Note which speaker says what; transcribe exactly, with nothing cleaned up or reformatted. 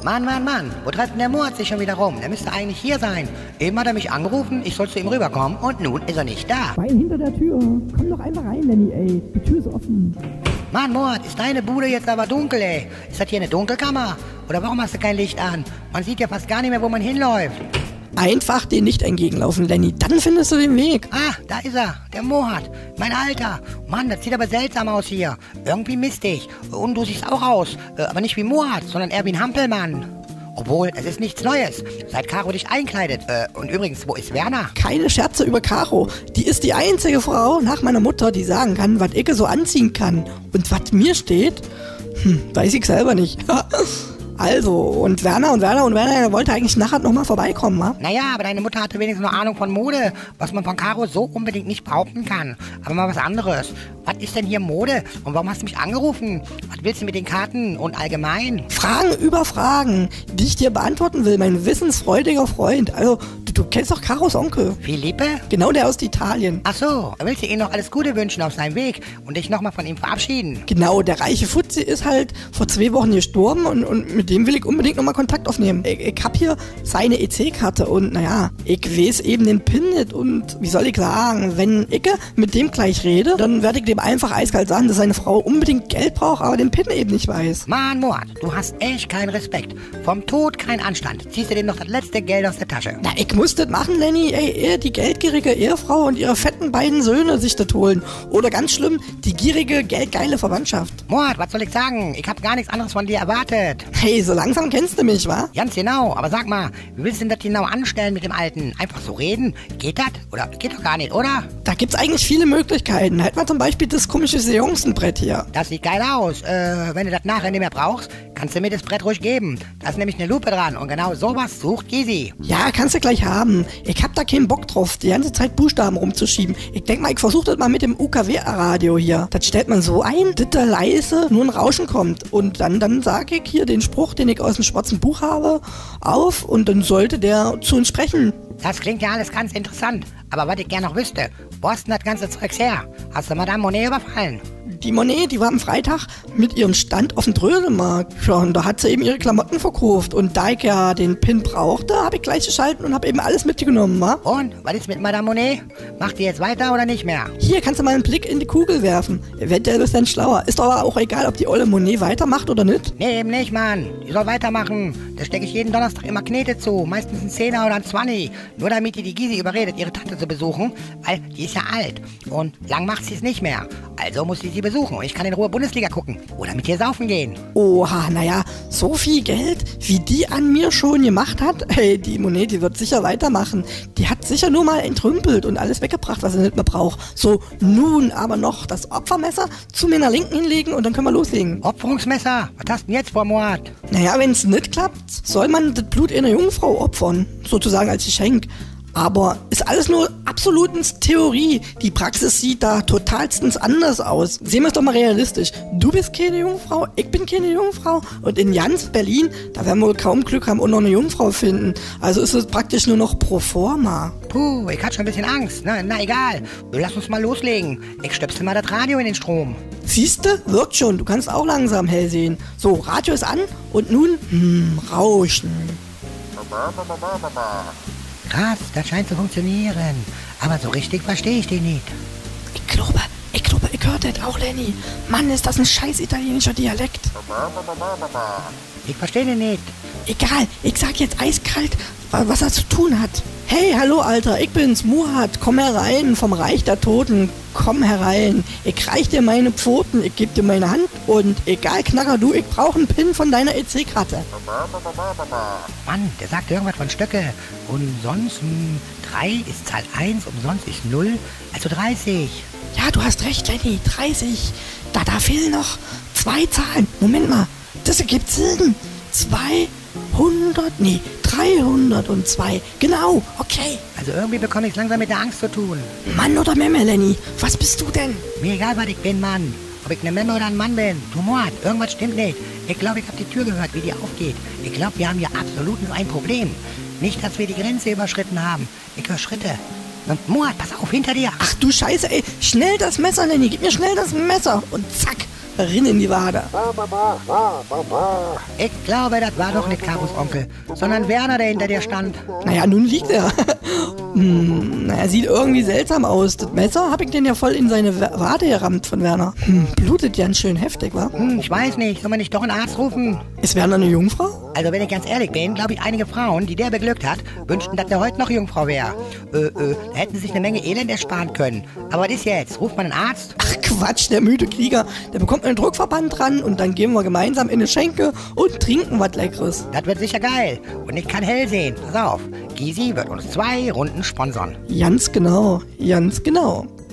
Speaker 1: Mann, Mann, Mann, wo treibt denn der Mord sich schon wieder rum? Der müsste eigentlich hier sein. Eben hat er mich angerufen, ich soll zu ihm rüberkommen und nun ist er nicht da.
Speaker 2: Bein hinter der Tür. Komm doch einfach rein, Lenny, ey. Die Tür ist offen.
Speaker 1: Mann, Mord, ist deine Bude jetzt aber dunkel, ey? Ist das hier eine Dunkelkammer? Oder warum hast du kein Licht an? Man sieht ja fast gar nicht mehr, wo man hinläuft.
Speaker 2: Einfach den Licht entgegenlaufen, Lenny. Dann findest du den Weg.
Speaker 1: Ah, da ist er, der Mord. Mein Alter. Mann, das sieht aber seltsam aus hier. Irgendwie mistig. Und du siehst auch aus. Äh, aber nicht wie Mord, sondern eher wie ein Hampelmann. Obwohl, es ist nichts Neues. Seit Caro dich einkleidet. Äh, und übrigens, wo ist Werner?
Speaker 2: Keine Scherze über Caro. Die ist die einzige Frau nach meiner Mutter, die sagen kann, was ich so anziehen kann. Und was mir steht, hm, weiß ich selber nicht. Also, und Werner und Werner und Werner, der wollte eigentlich nachher nochmal vorbeikommen, wa?
Speaker 1: Naja, aber deine Mutter hatte wenigstens eine Ahnung von Mode, was man von Caro so unbedingt nicht behaupten kann. Aber mal was anderes. Was ist denn hier Mode? Und warum hast du mich angerufen? Was willst du mit den Karten und allgemein?
Speaker 2: Fragen über Fragen, die ich dir beantworten will, mein wissensfreudiger Freund. Also, du, du kennst doch Caros Onkel.
Speaker 1: Philippe?
Speaker 2: Genau, der aus Italien.
Speaker 1: Ach so, willst du ihm noch alles Gute wünschen auf seinem Weg und dich nochmal von ihm verabschieden?
Speaker 2: Genau, der reiche Fuzzi ist halt vor zwei Wochen gestorben und, und mit dem will ich unbedingt nochmal Kontakt aufnehmen. Ich, ich hab hier seine E C-Karte und naja, ich weiß eben den PIN nicht und wie soll ich sagen, wenn ich mit dem gleich rede, dann werde ich dem einfach eiskalt sagen, dass seine Frau unbedingt Geld braucht, aber den PIN eben nicht weiß.
Speaker 1: Mann, Mord, du hast echt keinen Respekt. Vom Tod kein Anstand. Ziehst du dir noch das letzte Geld aus der Tasche?
Speaker 2: Na, ich muss das machen, Lenny. Ey, eher die geldgierige Ehefrau und ihre fetten beiden Söhne sich das holen. Oder ganz schlimm, die gierige, geldgeile Verwandtschaft.
Speaker 1: Mord, was soll ich sagen? Ich hab gar nichts anderes von dir erwartet.
Speaker 2: Hey, so langsam kennst du mich, wa?
Speaker 1: Ganz genau, aber sag mal, wie willst du denn das genau anstellen mit dem Alten? Einfach so reden? Geht das? Oder geht doch gar nicht, oder?
Speaker 2: Da gibt's eigentlich viele Möglichkeiten. Halt mal zum Beispiel das komische Seancen-Brett hier.
Speaker 1: Das sieht geil aus. Äh, wenn du das nachher nicht mehr brauchst, kannst du mir das Brett ruhig geben. Da ist nämlich eine Lupe dran und genau sowas sucht Gysi.
Speaker 2: Ja, kannst du gleich haben. Ich hab da keinen Bock drauf, die ganze Zeit Buchstaben rumzuschieben. Ich denk mal, ich versuch das mal mit dem U K W-Radio hier. Das stellt man so ein, dass da leise nur ein Rauschen kommt. Und dann, dann sag ich hier den Spruch, den ich aus dem schwarzen Buch habe, auf und dann sollte der zu uns sprechen.
Speaker 1: Das klingt ja alles ganz interessant. Aber was ich gerne noch wüsste, wo hast du denn das ganze Zeugs her? Hast du Madame Monet überfallen?
Speaker 2: Die Monet, die war am Freitag mit ihrem Stand auf dem Trödelmarkt. Ja, und da hat sie eben ihre Klamotten verkauft. Und da ich ja den Pin brauchte, habe ich gleich geschalten und habe eben alles mitgenommen, wa?
Speaker 1: Und, was ist mit Madame Monet? Macht die jetzt weiter oder nicht mehr?
Speaker 2: Hier, kannst du mal einen Blick in die Kugel werfen. Eventuell bist du dann schlauer. Ist doch aber auch egal, ob die olle Monet weitermacht oder nicht.
Speaker 1: Nee, eben nicht, Mann. Die soll weitermachen. Da stecke ich jeden Donnerstag immer Knete zu. Meistens ein Zehner oder ein Zwanni. Nur damit die die Gysi überredet, ihre Tante zu besuchen. Weil die ist ja alt. Und lang macht sie es nicht mehr. Also muss sie sie besuchen und ich kann in Ruhe Bundesliga gucken oder mit ihr saufen gehen.
Speaker 2: Oha, naja, so viel Geld, wie die an mir schon gemacht hat, hey, die Monet, die wird sicher weitermachen. Die hat sicher nur mal entrümpelt und alles weggebracht, was sie nicht mehr braucht. So, nun aber noch das Opfermesser zu meiner Linken hinlegen und dann können wir loslegen.
Speaker 1: Opferungsmesser? Was hast du denn jetzt vor, Mord?
Speaker 2: Naja, wenn es nicht klappt, soll man das Blut einer Jungfrau opfern, sozusagen als Geschenk. Aber ist alles nur absolutens Theorie. Die Praxis sieht da totalstens anders aus. Sehen wir es doch mal realistisch. Du bist keine Jungfrau, ich bin keine Jungfrau. Und in ganz Berlin, da werden wir wohl kaum Glück haben und noch eine Jungfrau finden. Also ist es praktisch nur noch pro forma.
Speaker 1: Puh, ich hatte schon ein bisschen Angst. Na, na egal, lass uns mal loslegen. Ich stöpsel mal das Radio in den Strom.
Speaker 2: Siehste, wirkt schon. Du kannst auch langsam hell sehen. So, Radio ist an und nun, hm, Rauschen.
Speaker 1: Krass, das scheint zu funktionieren. Aber so richtig verstehe ich den nicht.
Speaker 2: Ich glaube, ich glaube, ich höre das auch, Lenny. Mann, ist das ein scheiß italienischer Dialekt.
Speaker 1: Ich verstehe den nicht.
Speaker 2: Egal, ich sag jetzt eiskalt, was er zu tun hat. Hey, hallo Alter, ich bin's, Muhat. Komm herein vom Reich der Toten. Komm herein. Ich reich dir meine Pfoten, ich geb dir meine Hand und egal, Knacker, du, ich brauch einen Pin von deiner E C-Karte.
Speaker 1: Mann, der sagt irgendwas von Stöcke. Und sonst, hm, drei ist Zahl eins, umsonst ist null, also dreißig.
Speaker 2: Ja, du hast recht, Lenny, dreißig. Da, da fehlen noch zwei Zahlen. Moment mal, das ergibt Sinn. zweihundert, nee, dreihundertzwei. Genau, okay.
Speaker 1: Also irgendwie bekomme ich langsam mit der Angst zu tun.
Speaker 2: Mann oder Memme, Lenny, was bist du denn?
Speaker 1: Mir egal, was ich bin, Mann. Ob ich eine Memme oder ein Mann bin. Du Mord, irgendwas stimmt nicht. Ich glaube, ich habe die Tür gehört, wie die aufgeht. Ich glaube, wir haben hier absolut nur ein Problem. Nicht, dass wir die Grenze überschritten haben. Ich höre Schritte. Und Mord, pass auf, hinter dir.
Speaker 2: Ach du Scheiße, ey. Schnell das Messer, Lenny. Gib mir schnell das Messer. Und zack, Rinn in die Wade.
Speaker 1: Ich glaube, das war doch nicht Karos Onkel, sondern Werner, der hinter dir stand.
Speaker 2: Naja, nun liegt er. hm, na, er sieht irgendwie seltsam aus. Das Messer habe ich den ja voll in seine Wade gerammt von Werner. Hm, blutet ganz schön heftig, wa?
Speaker 1: Hm, ich weiß nicht, soll man nicht doch einen Arzt rufen?
Speaker 2: Ist Werner eine Jungfrau?
Speaker 1: Also wenn ich ganz ehrlich bin, glaube ich, einige Frauen, die der beglückt hat, wünschten, dass der heute noch Jungfrau wäre. Äh, äh, da hätten sie sich eine Menge Elend ersparen können. Aber was ist jetzt? Ruft man einen Arzt?
Speaker 2: Ach Quatsch, der müde Krieger. Der bekommt einen Druckverband dran und dann gehen wir gemeinsam in eine Schenke und trinken was Leckeres.
Speaker 1: Das wird sicher geil. Und ich kann hell sehen. Pass auf, Gysi wird uns zwei Runden sponsern.
Speaker 2: Ganz genau, ganz genau.